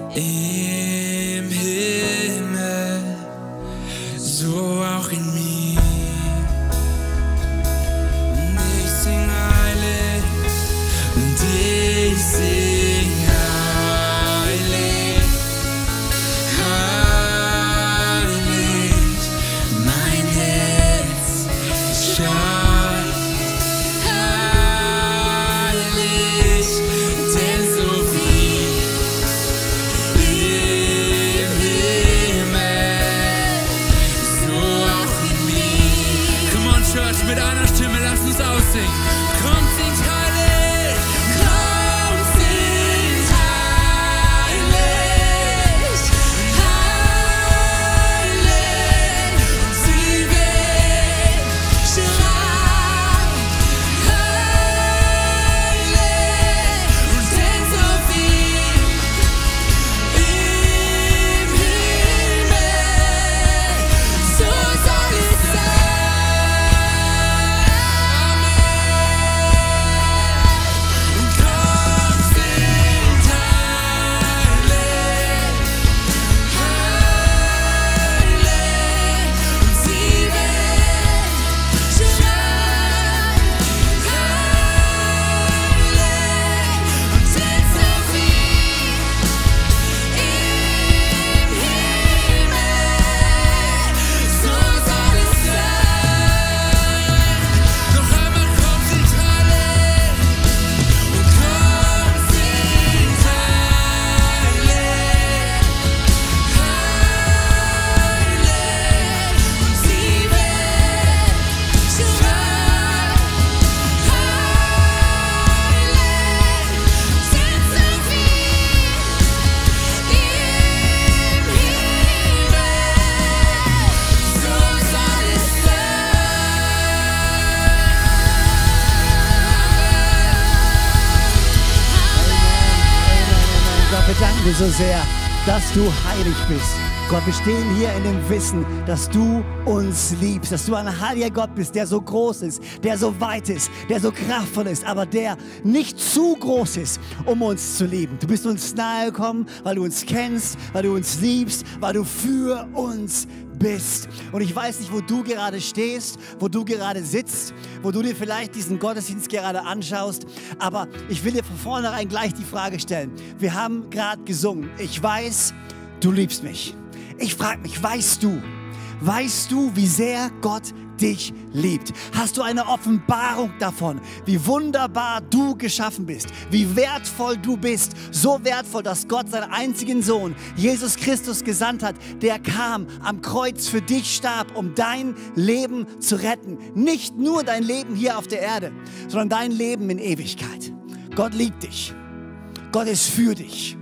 im Himmel, so auch in mir. Und ich sing heilig, und ich sing heilig, heilig, mein Herz schreit, heilig, denn so viel im Himmel, so auch in mir. Come on, Church, mit einer Stimme, lasst uns aussingen. Kommt, singt heilig, kommt, singt heilig, heilig, und sie wird schreien, heilig, und denn so viel im Himmel, so soll es danken dir so sehr, dass du heilig bist. Gott, wir stehen hier in dem Wissen, dass du uns liebst, dass du ein heiliger Gott bist, der so groß ist, der so weit ist, der so kraftvoll ist, aber der nicht zu groß ist, um uns zu lieben. Du bist uns nahe gekommen, weil du uns kennst, weil du uns liebst, weil du für uns bist. Und ich weiß nicht, wo du gerade stehst, wo du gerade sitzt, wo du dir vielleicht diesen Gottesdienst gerade anschaust, aber ich will dir von vornherein gleich die Frage stellen. Wir haben gerade gesungen, ich weiß, du liebst mich. Ich frage mich, weißt du, wie sehr Gott dich liebt? Hast du eine Offenbarung davon, wie wunderbar du geschaffen bist, wie wertvoll du bist? So wertvoll, dass Gott seinen einzigen Sohn, Jesus Christus, gesandt hat, der kam, am Kreuz für dich starb, um dein Leben zu retten. Nicht nur dein Leben hier auf der Erde, sondern dein Leben in Ewigkeit. Gott liebt dich. Gott ist für dich.